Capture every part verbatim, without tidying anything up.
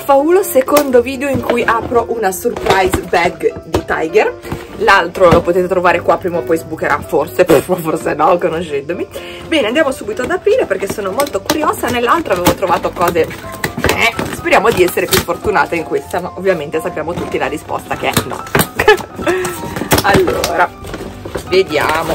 Faulo, secondo video in cui apro una surprise bag di Tiger. L'altro lo potete trovare qua, prima o poi sbucherà, forse, forse no, conoscendomi. Bene, andiamo subito ad aprire perché sono molto curiosa. Nell'altro avevo trovato cose, eh, speriamo di essere più fortunate in questa, ma ovviamente sappiamo tutti la risposta che è no. Allora, vediamo.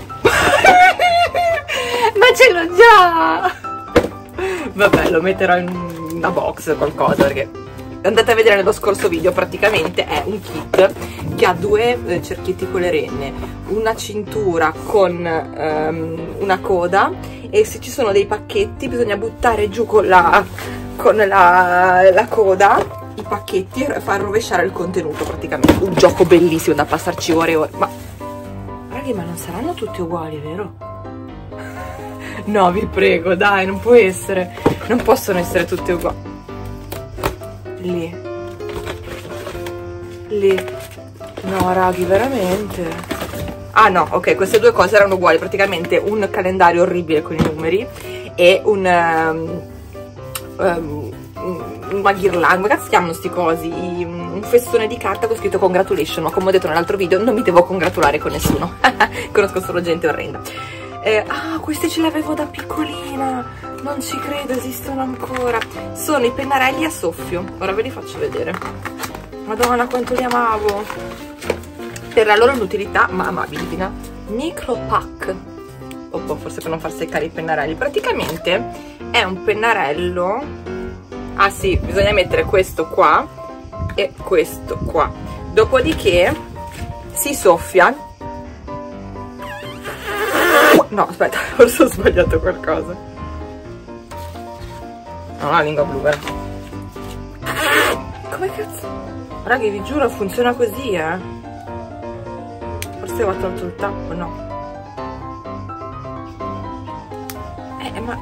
Ma ce l'ho già! Vabbè, lo metterò in una box qualcosa, perché andate a vedere nello scorso video, praticamente è un kit che ha due eh, cerchietti con le renne, una cintura con um, una coda, e se ci sono dei pacchetti bisogna buttare giù con la, con la, la coda i pacchetti e far rovesciare il contenuto. Praticamente un gioco bellissimo da passarci ore e ore. Ma ragazzi, ma non saranno tutti uguali, vero? No, vi prego, dai, non può essere, non possono essere tutti uguali. Lì, lì, no raghi, veramente. Ah no, ok, queste due cose erano uguali, praticamente un calendario orribile con i numeri e un um, um, una ghirlanda, come cazzo si chiamano sti cosi, un festone di carta con scritto congratulation, ma come ho detto nell'altro video non mi devo congratulare con nessuno. Conosco solo gente orrenda. Eh, ah, questi ce li avevo da piccolina, non ci credo, esistono ancora. Sono i pennarelli a soffio, ora ve li faccio vedere. Madonna, quanto li amavo. Per la loro inutilità, ma amabilità. Micropack. Oh, forse per non far seccare i pennarelli. Praticamente è un pennarello. Ah sì, bisogna mettere questo qua e questo qua. Dopodiché si soffia. No, aspetta, forse ho sbagliato qualcosa. Non ho la lingua blu, vero? Come cazzo? Raghi, vi giuro, funziona così, eh. Forse ho tolto il tappo, no. Eh, ma...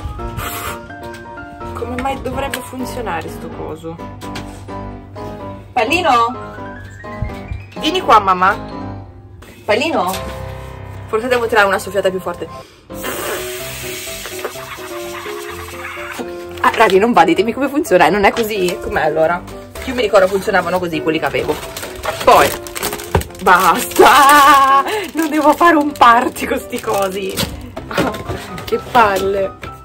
come mai dovrebbe funzionare sto coso? Pallino? Vieni qua, mamma. Pallino? Forse devo tirare una soffiata più forte. Ah, ragazzi, non va, ditemi come funziona, non è così? Com'è allora? Io mi ricordo funzionavano così quelli che avevo. Poi, basta! Non devo fare un party con sti cosi. Oh, che palle.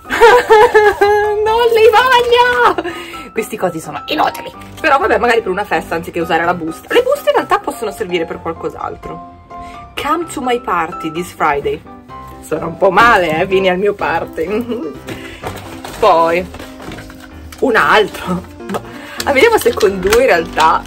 Non li voglio! Questi cosi sono inutili. Però vabbè, magari per una festa anziché usare la busta. Le buste in realtà possono servire per qualcos'altro. Come to my party this Friday. Sono un po' male, eh? Vieni al mio party. Poi un altro. Ah, vediamo se con due in realtà.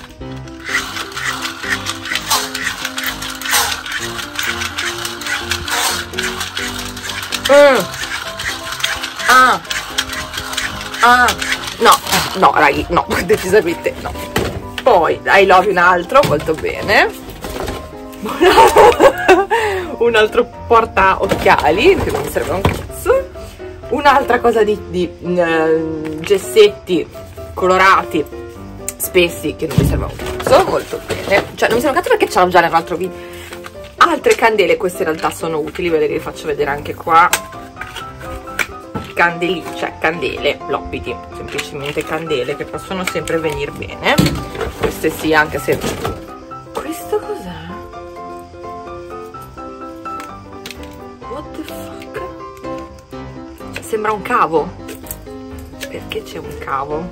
Mm. Ah. Ah. No, no, raghi, no, decisamente no. Poi I love un altro, molto bene. Un altro porta occhiali che non mi serve un cazzo. Un'altra cosa di, di uh, gessetti colorati spessi che non mi serve un cazzo, molto bene, cioè non mi serve un cazzo perché ce l'ho già nell'altro video. Altre candele, queste in realtà sono utili, ve le vi faccio vedere anche qua. Candeli, cioè candele, loppiti, semplicemente candele che possono sempre venire bene. Queste sì, anche se... questo cos'è? Sembra un cavo. Perché c'è un cavo?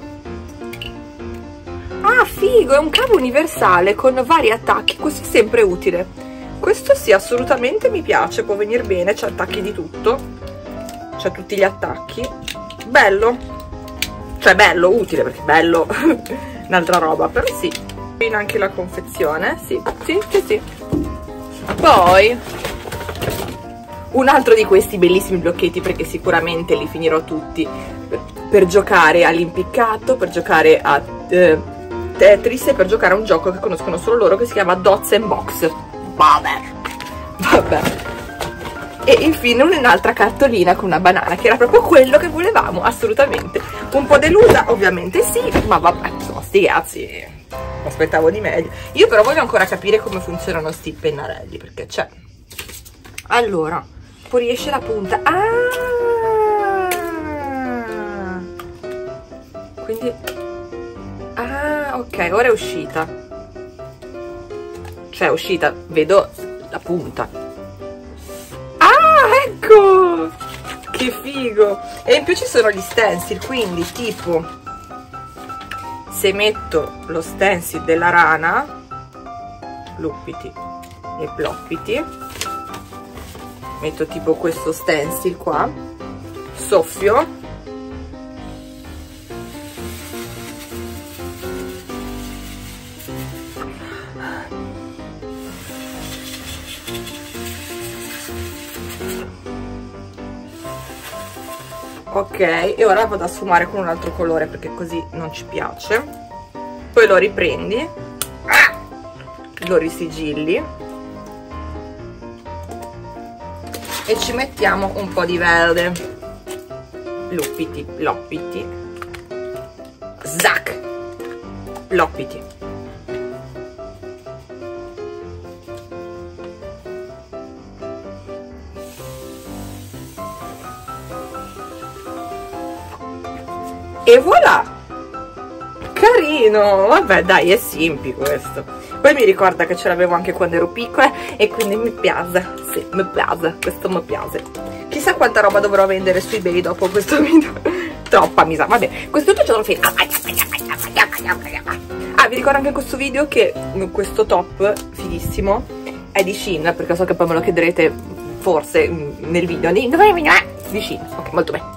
Ah, figo, è un cavo universale con vari attacchi. Questo è sempre utile. Questo sì, assolutamente mi piace, può venire bene, c'è attacchi di tutto. C'è tutti gli attacchi. Bello. Cioè bello, utile, perché bello un'altra roba, però sì. Qui anche la confezione, sì, sì, sì, sì. Poi un altro di questi bellissimi blocchetti, perché sicuramente li finirò tutti, per, per giocare all'impiccato, per giocare a eh, Tetris e per giocare a un gioco che conoscono solo loro che si chiama Dots and Box. Vabbè, vabbè. E infine un'altra cartolina con una banana, che era proprio quello che volevamo, assolutamente. Un po' delusa, ovviamente sì, ma vabbè, insomma, sti cazzi, aspettavo di meglio. Io però voglio ancora capire come funzionano sti pennarelli, perché c'è... Allora... fuoriesce la punta. Ah! Quindi Ok, ora è uscita. Cioè è uscita, vedo la punta. Ah, ecco! Che figo! E in più ci sono gli stencil, quindi tipo se metto lo stencil della rana, luppiti e ploppiti, metto tipo questo stencil qua, soffio, ok, e ora vado a sfumare con un altro colore perché così non ci piace. Poi lo riprendi, lo risigilli e ci mettiamo un po' di verde. Luppiti, loppiti, zac, loppiti. E voilà, carino. Vabbè dai, è simpi questo. Poi mi ricorda che ce l'avevo anche quando ero piccola e quindi mi piace. Sì, mi piace, questo mi piace. Chissà quanta roba dovrò vendere su eBay dopo questo video. Troppa mi sa, vabbè, questo tutto ce l'ho finito. Ah, vi ricordo anche in questo video che questo top fighissimo è di Shein, perché so che poi me lo chiederete forse nel video di di Shein. Ok, molto bene.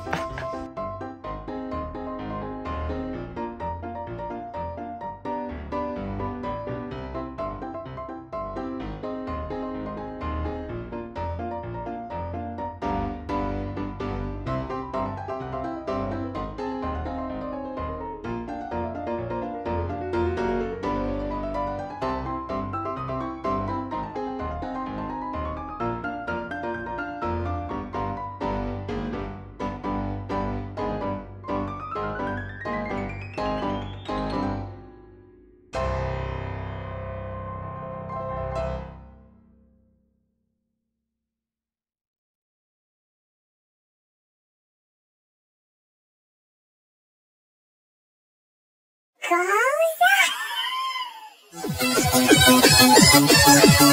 Cosa?